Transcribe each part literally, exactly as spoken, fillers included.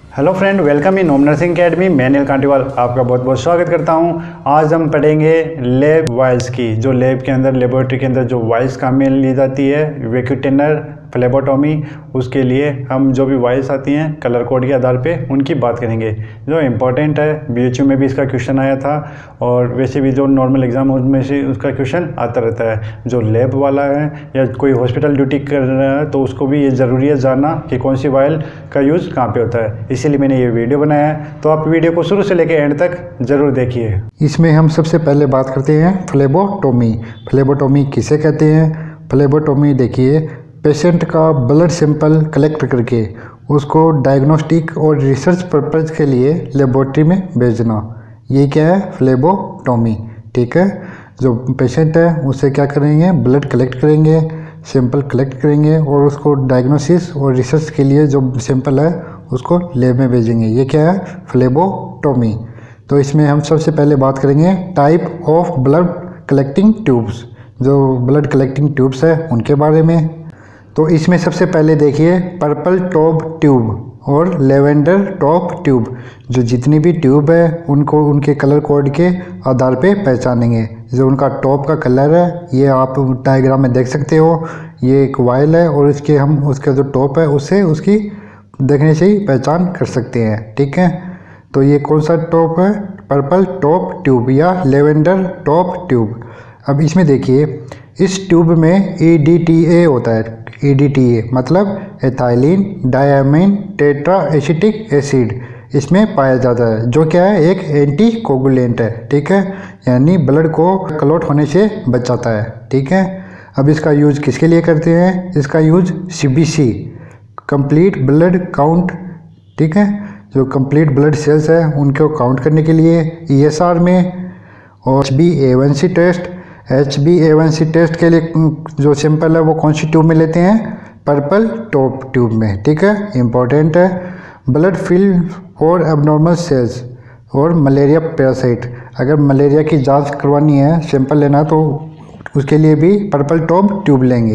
Hello friend, welcome in Om Nursing Academy. मैं anu.kantiwal आपका बहुत बहुत स्वागत करता हूं। आज हम पढ़ेंगे लैब वाइल्स की, जो लैब के अंदर लेबोरेटरी के अंदर जो वाइल्स काम में ली जाती है, वैक्यूटेनर, फ्लेबोटोमी, उसके लिए हम जो भी वाइल्स आती हैं कलर कोड के आधार पे उनकी बात करेंगे। जो इम्पोर्टेंट है, बीएचयू में भी इसका क्वेश्चन आया था और वैसे भी जो नॉर्मल एग्जाम उनमें से उसका क्वेश्चन आता रहता है। जो लैब वाला है या कोई हॉस्पिटल ड्यूटी कर रहा है तो उसको भी ये ज़रूरी है जानना कि कौन सी वाइल का यूज़ कहाँ पे होता है, इसीलिए मैंने ये वीडियो बनाया है। तो आप वीडियो को शुरू से लेकर एंड तक ज़रूर देखिए। इसमें हम सबसे पहले बात करते हैं फ्लेबोटोमी। फ्लेबोटोमी किसे कहते हैं? फ्लेबोटोमी देखिए, पेशेंट का ब्लड सैंपल कलेक्ट करके उसको डायग्नोस्टिक और रिसर्च पर्पज़ के लिए लेबोरेटरी में भेजना, ये क्या है? फ्लेबोटोमी। ठीक है, जो पेशेंट है उससे क्या करेंगे? ब्लड कलेक्ट करेंगे, सैंपल कलेक्ट करेंगे और उसको डायग्नोसिस और रिसर्च के लिए जो सैंपल है उसको लैब में भेजेंगे। ये क्या है? फ्लेबोटोमी। तो इसमें हम सबसे पहले बात करेंगे type of blood collecting tubes, जो ब्लड कलेक्टिंग ट्यूब्स है उनके बारे में। तो इसमें सबसे पहले देखिए पर्पल टॉप ट्यूब और लेवेंडर टॉप ट्यूब। जो जितनी भी ट्यूब है उनको उनके कलर कोड के आधार पे पहचानेंगे। जो उनका टॉप का कलर है ये आप डायग्राम में देख सकते हो। ये एक वायल है और इसके हम उसका जो टॉप है उससे उसकी देखने से ही पहचान कर सकते हैं। ठीक है, तो ये कौन सा टॉप है? पर्पल टॉप ट्यूब या लेवेंडर टॉप ट्यूब। अब इसमें देखिए, इस ट्यूब में ई डी टी ए होता है। ई डी टी ए मतलब ethylene diamine tetra acetic acid इसमें पाया जाता है, जो क्या है? एक एंटी कोगुलेंट है। ठीक है, यानी ब्लड को क्लॉट होने से बचाता है। ठीक है, अब इसका यूज किसके लिए करते हैं? इसका use C B C complete blood count, ठीक है, जो कंप्लीट ब्लड सेल्स है उनको काउंट करने के लिए, ई एस आर में, और H B A one C test. H B A one C test के लिए जो सैंपल है वो कौन सी ट्यूब में लेते हैं? पर्पल टॉप ट्यूब में। ठीक है, इम्पॉर्टेंट है। ब्लड फिल्म और एबनॉर्मल सेल्स और मलेरिया पैरासाइट, अगर मलेरिया की जांच करवानी है, सैंपल लेना, तो उसके लिए भी पर्पल टॉप ट्यूब लेंगे।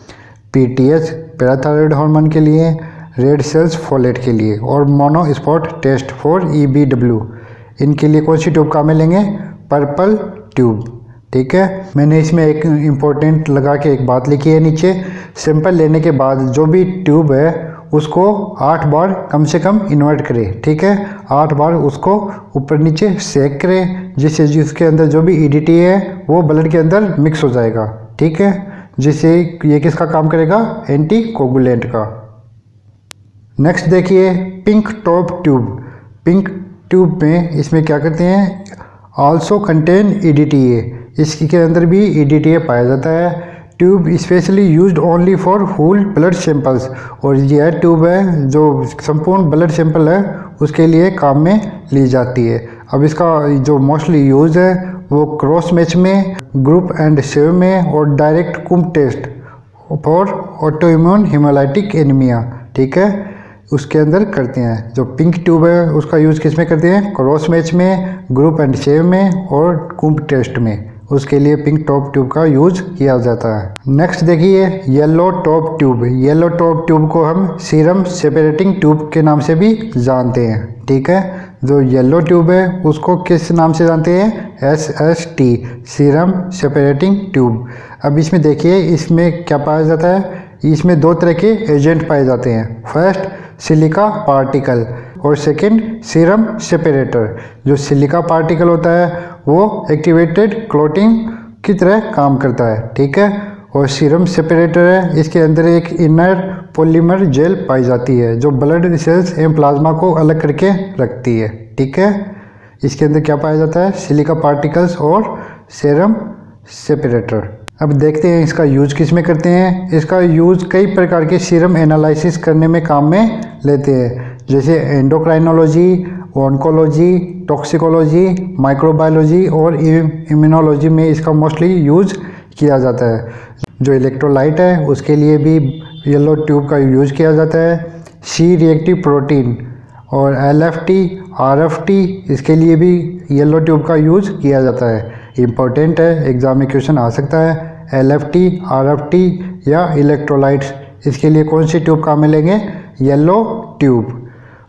P T H parathyroid hormone के लिए, रेड सेल्स फोलेट के लिए, और mono spot test for E B W, इनके लिए कौन सी ट्यूब काम में लेंगे? Purple tube. ठीक है, मैंने इसमें एक इम्पोर्टेंट लगा के एक बात लिखी है नीचे। सैंपल लेने के बाद जो भी ट्यूब है उसको आठ बार कम से कम इन्वर्ट करें। ठीक है, आठ बार उसको ऊपर नीचे सेक करें, जिससे जिसके अंदर जो भी ई डी टी है वो ब्लड के अंदर मिक्स हो जाएगा। ठीक है, जिससे ये किसका काम करेगा? एंटी कोगुलेंट का। नेक्स्ट देखिए pink top tube. Pink tube में इसमें क्या करते हैं? Also contain E D T A, इसके अंदर भी ई डी टी ए पाया जाता है। Tube specially used only for whole blood samples, और यह ट्यूब है जो संपूर्ण ब्लड सैंपल है उसके लिए काम में ली जाती है। अब इसका जो मोस्टली यूज़ है वो क्रॉस मैच में, ग्रुप एंड सेव में, और direct Coombs test for autoimmune haemolytic anaemia, ठीक है, उसके अंदर करते हैं। जो पिंक ट्यूब है उसका यूज़ किस में करते हैं? क्रॉस मैच में, ग्रुप एंड सेव में और कुम टेस्ट में, उसके लिए पिंक टॉप ट्यूब का यूज किया जाता है। नेक्स्ट देखिए yellow top tube. Yellow top tube को हम सीरम सेपरेटिंग ट्यूब के नाम से भी जानते हैं। ठीक है, जो येलो ट्यूब है उसको किस नाम से जानते हैं? S S T, serum separating tube. अब इसमें देखिए इसमें क्या पाया जाता है? इसमें दो तरह के एजेंट पाए जाते हैं। फर्स्ट सिलिका पार्टिकल और सेकंड सीरम सेपरेटर। जो सिलिका पार्टिकल होता है वो एक्टिवेटेड क्लॉटिंग की तरह काम करता है। ठीक है, और सीरम सेपरेटर है, इसके अंदर एक इनर पॉलीमर जेल पाई जाती है जो ब्लड सेल्स एवं प्लाज्मा को अलग करके रखती है। ठीक है, इसके अंदर क्या पाया जाता है? सिलिका पार्टिकल्स और सीरम सेपरेटर। अब देखते हैं इसका यूज किस में करते हैं। इसका यूज कई प्रकार के सीरम एनालिसिस करने में काम में लेते हैं, जैसे एंडोक्राइनोलॉजी, ऑन्कोलॉजी, टॉक्सिकोलॉजी, माइक्रोबायोलॉजी और इम्यूनोलॉजी में इसका मोस्टली यूज किया जाता है। जो इलेक्ट्रोलाइट है उसके लिए भी येलो ट्यूब का यूज किया जाता है। सी रिएक्टिव प्रोटीन और L F T, R F T, इसके लिए भी येलो ट्यूब का यूज किया जाता है। इम्पोर्टेंट है, एग्जाम में क्वेश्चन आ सकता है। L F T, R F T या इलेक्ट्रोलाइट्स, इसके लिए कौन सी ट्यूब काम में लेंगे? Yellow tube.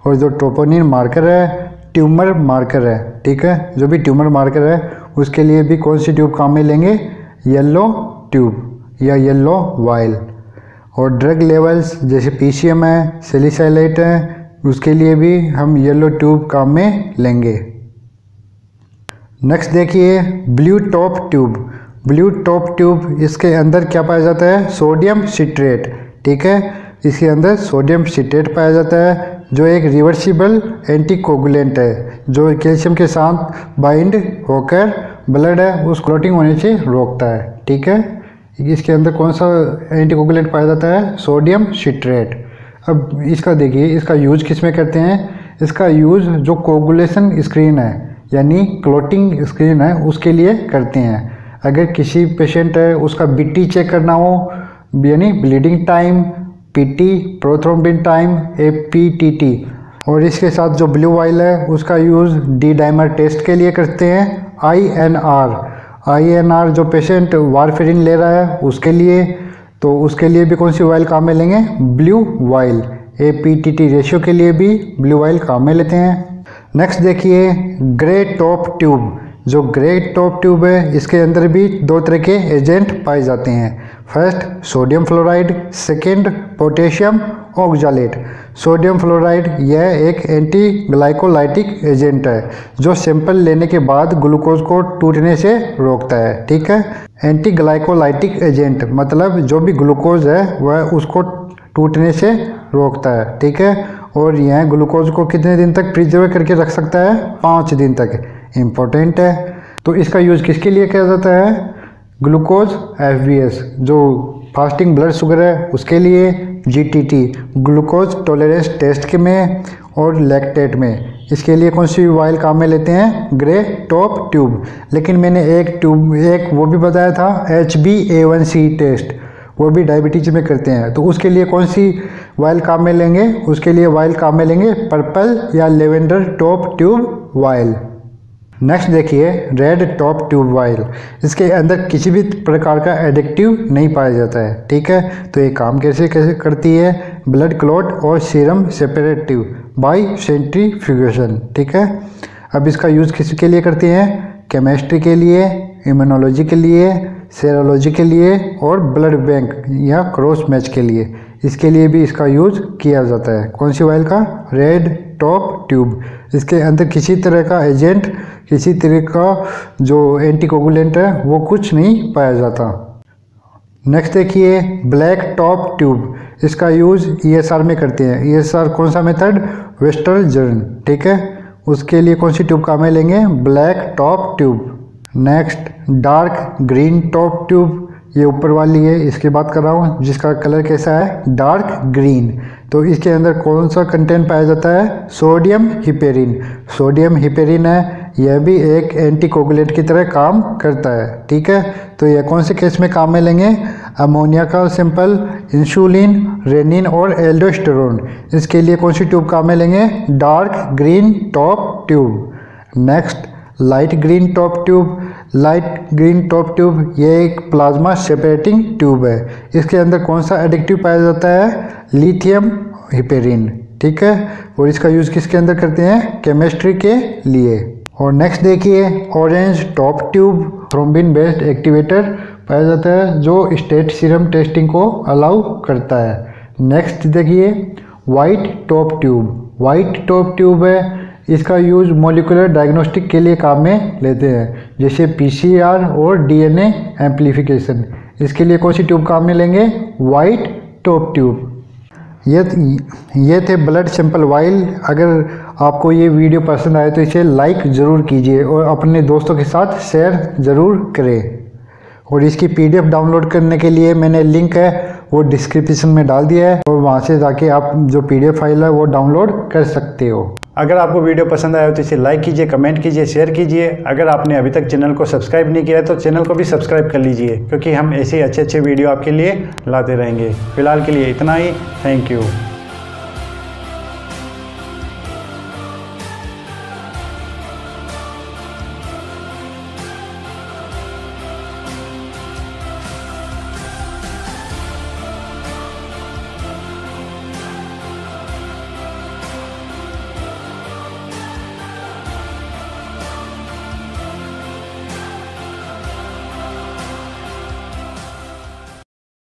और जो ट्रोपोनिन मार्कर है ट्यूमर मार्कर है, ठीक है। जो भी ट्यूमर मार्कर है उसके लिए भी कौन सी ट्यूब काम में लेंगे, येलो ट्यूब या येलो वाइल। और ड्रग लेवल्स जैसे पीसीएम है, सैलिसाइलेट है, उसके लिए भी हम येलो ट्यूब काम में लेंगे। नेक्स्ट देखिए blue top tube. Blue top tube, इसके अंदर क्या पाया जाता है, सोडियम सिट्रेट, ठीक है। इसके अंदर सोडियम सिट्रेट पाया जाता है जो एक रिवर्सिबल एंटीकोगुलेंट है, जो कैल्शियम के साथ बाइंड होकर ब्लड है उस क्लॉटिंग होने से रोकता है, ठीक है। इसके अंदर कौन सा एंटीकोगुलेंट पाया जाता है, सोडियम सिट्रेट। अब इसका देखिए इसका यूज किस में करते हैं, इसका यूज जो कोगुलेशन स्क्रीन है यानी क्लॉटिंग स्क्रीन है उसके लिए करते हैं। अगर किसी पेशेंट है उसका बीटी चेक करना हो यानी bleeding time, PT prothrombin time, APTT, और इसके साथ जो ब्लू वाइल है उसका यूज़ डी डाइमर टेस्ट के लिए करते हैं। आईएनआर, आईएनआर जो पेशेंट वारफेरिन ले रहा है उसके लिए, तो उसके लिए भी कौन सी वाइल काम में लेंगे, ब्लू वाइल। एपीटीटी रेशियो के लिए भी ब्लू वाइल काम में लेते हैं। नेक्स्ट देखिए ग्रे टॉप ट्यूब। जो ग्रे टॉप ट्यूब है इसके अंदर भी दो तरह के एजेंट पाए जाते हैं। First sodium fluoride, second potassium oxalate. Sodium fluoride यह एक एंटी ग्लाइकोलाइटिक एजेंट है जो सैंपल लेने के बाद ग्लूकोज को टूटने से रोकता है, ठीक है। एंटी ग्लाइकोलाइटिक एजेंट मतलब जो भी ग्लूकोज है वह उसको टूटने से रोकता है, ठीक है। और यह ग्लूकोज को कितने दिन तक प्रिजर्व करके रख सकता है, पाँच दिन तक, इम्पोर्टेंट है। तो इसका यूज़ किसके लिए किया जाता है, ग्लूकोज एफबीएस जो फास्टिंग ब्लड शुगर है उसके लिए, जीटीटी ग्लूकोज टॉलरेंस टेस्ट के में, और लैक्टेट में। इसके लिए कौन सी वाइल काम में लेते हैं, ग्रे टॉप ट्यूब। लेकिन मैंने एक ट्यूब एक वो भी बताया था H B A one C test, वो भी डायबिटीज में करते हैं, तो उसके लिए कौन सी वाइल काम में लेंगे, उसके लिए वाइल काम में लेंगे पर्पल या lavender top tube vial. Next देखिए रेड टॉप ट्यूब वाइल। इसके अंदर किसी भी प्रकार का एडिक्टिव नहीं पाया जाता है, ठीक है। तो ये काम कैसे कैसे करती है, ब्लड क्लॉट और सीरम सेपरेटिव बाय सेंट्रीफ्यूगेशन, ठीक है। अब इसका यूज़ किसके लिए करते हैं, केमिस्ट्री के लिए, इम्यूनोलॉजी के लिए, सेरोलॉजी के लिए और ब्लड बैंक या क्रॉस मैच के लिए। इसके लिए भी इसका यूज़ किया जाता है। कौन सी वाइल का, रेड टॉप ट्यूब। इसके अंदर किसी तरह का एजेंट, किसी तरह का जो एंटीकोगुलेंट है वो कुछ नहीं पाया जाता। नेक्स्ट देखिए ब्लैक टॉप ट्यूब। इसका यूज़ ईएसआर में करते हैं। ईएसआर कौन सा मेथड, वेस्टर्न, ठीक है। उसके लिए कौन सी ट्यूब काम में लेंगे, black top tube. Next dark green top tube, ये ऊपर वाली है, इसकी बात कर रहा हूँ जिसका कलर कैसा है, डार्क ग्रीन। तो इसके अंदर कौन सा कंटेंट पाया जाता है, सोडियम हिपेरिन। सोडियम हिपेरिन है, यह भी एक एंटीकोगुलेंट की तरह काम करता है, ठीक है। तो यह कौन से केस में काम में लेंगे, अमोनिया का सिंपल, इंसुलिन, रेनिन और एल्डोस्टेरोन। इसके लिए कौन सी ट्यूब काम में लेंगे, dark green top tube. Next light green top tube. Light green top tube ये एक प्लाज्मा सेपरेटिंग ट्यूब है। इसके अंदर कौन सा एडिक्टिव पाया जाता है, लिथियम हिपेरिन, ठीक है। और इसका यूज़ किसके अंदर करते हैं, केमिस्ट्री के लिए। और नेक्स्ट देखिए orange top tube. Thrombin based activator पाया जाता है जो स्टेट सीरम टेस्टिंग को अलाउ करता है। नेक्स्ट देखिए white top tube. White top tube है, इसका यूज़ मोलिकुलर डायग्नोस्टिक के लिए काम में लेते हैं जैसे पीसीआर और डीएनए एम्प्लीफिकेशन। इसके लिए कौन सी ट्यूब काम में लेंगे, वाइट टॉप ट्यूब। ये ये थे ब्लड सैंपल वाइल। अगर आपको ये वीडियो पसंद आए तो इसे लाइक ज़रूर कीजिए और अपने दोस्तों के साथ शेयर ज़रूर करें। और इसकी पीडीएफ डाउनलोड करने के लिए मैंने लिंक है वो डिस्क्रिप्शन में डाल दिया है और वहाँ से जाके आप जो पीडीएफ फाइल है वो डाउनलोड कर सकते हो। अगर आपको वीडियो पसंद आया तो इसे लाइक कीजिए, कमेंट कीजिए, शेयर कीजिए। अगर आपने अभी तक चैनल को सब्सक्राइब नहीं किया है तो चैनल को भी सब्सक्राइब कर लीजिए क्योंकि हम ऐसे अच्छे अच्छे वीडियो आपके लिए लाते रहेंगे। फिलहाल के लिए इतना ही, थैंक यू।